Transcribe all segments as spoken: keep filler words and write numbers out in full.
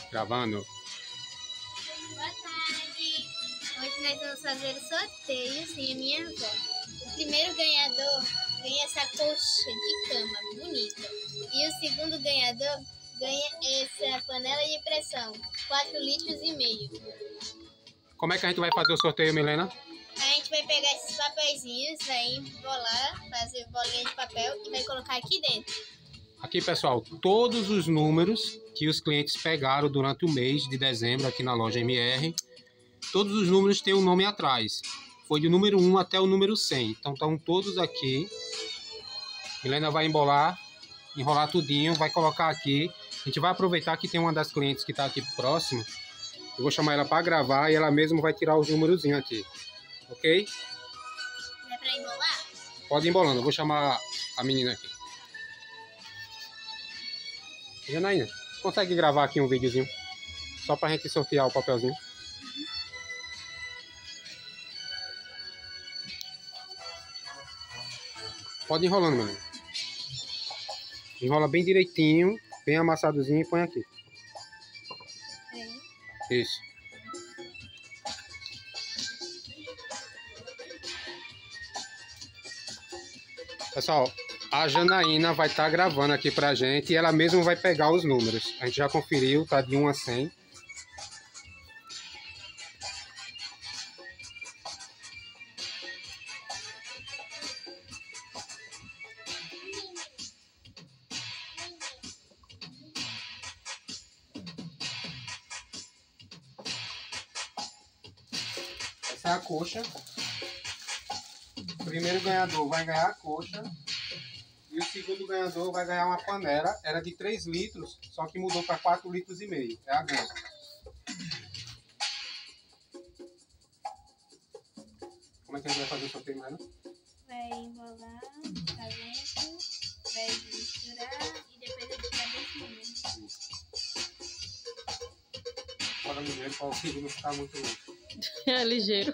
Gravando. Boa tarde. Hoje nós vamos fazer o sorteio sem a minha avó. O primeiro ganhador ganha essa colcha de cama bonita. E o segundo ganhador ganha essa panela de pressão, quatro litros e meio. Como é que a gente vai fazer o sorteio, Milena? A gente vai pegar esses papeizinhos, vai embolar, fazer bolinha de papel e vai colocar aqui dentro. Aqui, pessoal, todos os números que os clientes pegaram durante o mês de dezembro aqui na loja M R, todos os números têm um nome atrás. Foi do número um até o número cem. Então, estão todos aqui. Milena vai embolar, enrolar tudinho, vai colocar aqui. A gente vai aproveitar que tem uma das clientes que está aqui próximo. Eu vou chamar ela para gravar e ela mesma vai tirar os númerozinhos aqui. Ok? É para embolar? Pode ir embolando. Eu vou chamar a menina aqui. Janaína, você consegue gravar aqui um videozinho? Só pra gente sortear o papelzinho. Pode ir enrolando, meu amigo. Enrola bem direitinho, bem amassadozinho e põe aqui. É. Isso. Pessoal, a Janaína vai estar tá gravando aqui pra gente e ela mesma vai pegar os números. A gente já conferiu, tá de um a cem. Essa é a coxa. O primeiro ganhador vai ganhar a coxa. E o segundo ganhador vai ganhar uma panela. Era de três litros, só que mudou para quatro litros e meio. É a grande. Como é que a gente vai fazer o sorteio, Mano? Vai enrolar, tá dentro, vai misturar e depois vai tirar desse número. Bora ligeiro para o filho não ficar muito louco. É ligeiro.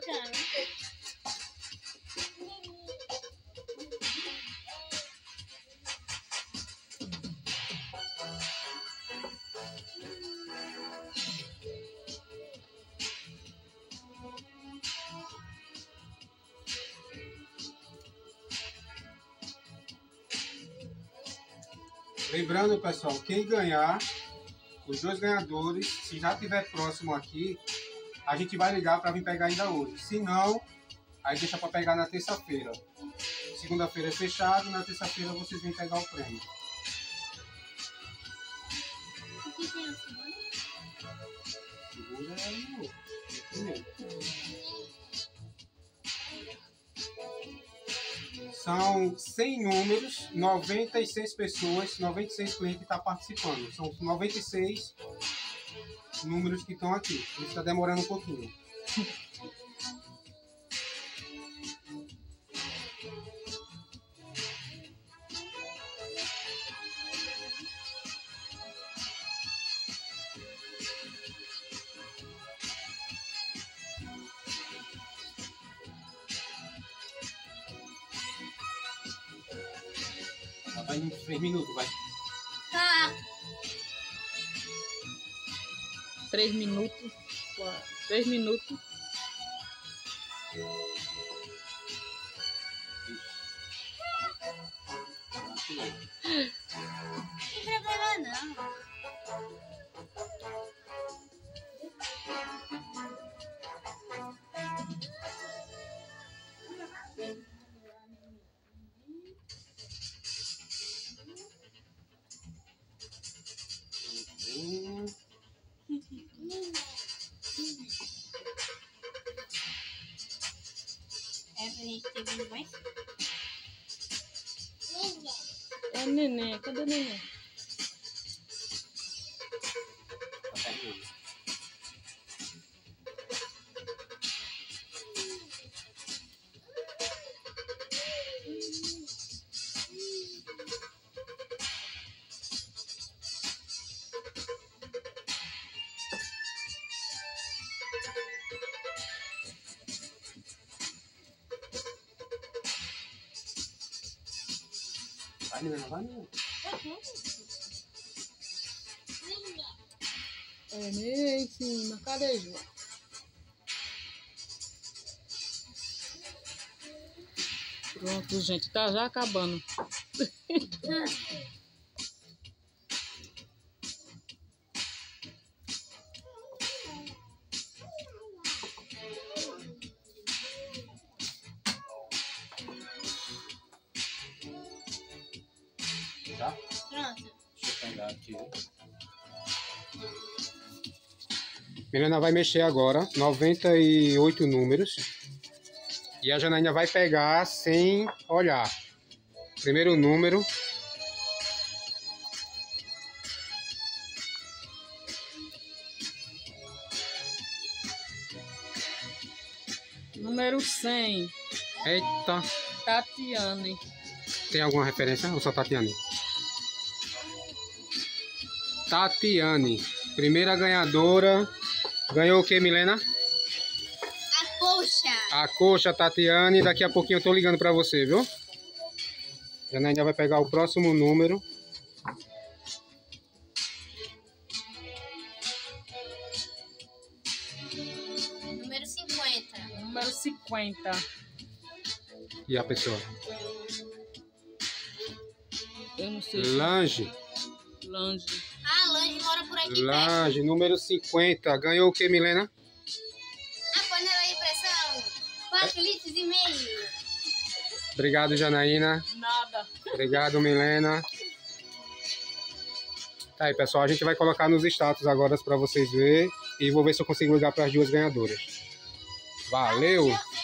Lembrando, pessoal, quem ganhar, os dois ganhadores, se já estiver próximo aqui, a gente vai ligar para vir pegar ainda hoje. Se não, aí deixa para pegar na terça-feira. Segunda-feira é fechado, na terça-feira vocês vêm pegar o prêmio. O que tem o segundo? Segunda é o primeiro. São cem números, noventa e seis pessoas, noventa e seis clientes que estão participando. São noventa e seis números que estão aqui. Isso está demorando um pouquinho. Vai em três minutos, vai. Tá. Três minutos. Quatro, três minutos. Não tem problema não. Hum. É pra gente ter vindo mais? É neném. Cadê o neném? Tá terminando. Vai, menina, vai, menina. É, nem em cima. Cadê, João? Pronto, gente. Tá já acabando. Tá? Pronto. Deixa eu pegar aqui. Milena vai mexer agora noventa e oito números. E a Janaína vai pegar sem olhar. Primeiro número. Número cem. Eita. Tatiane. Tem alguma referência? Ou só Tatiane? Tatiane. Primeira ganhadora. Ganhou o que, Milena? A coxa. A coxa, Tatiane. Daqui a pouquinho eu tô ligando pra você, viu? Janaína vai pegar o próximo número. Número cinquenta. Número cinquenta. E a pessoa? Eu não sei. Lange. Lange. Ah, a Lange mora por aqui perto. Lange, número cinquenta. Ganhou o que, Milena? A panela de pressão. quatro litros e meio. Obrigado, Janaína. Nada. Obrigado, Milena. Tá aí, pessoal. A gente vai colocar nos status agora para vocês verem. E vou ver se eu consigo ligar para as duas ganhadoras. Valeu!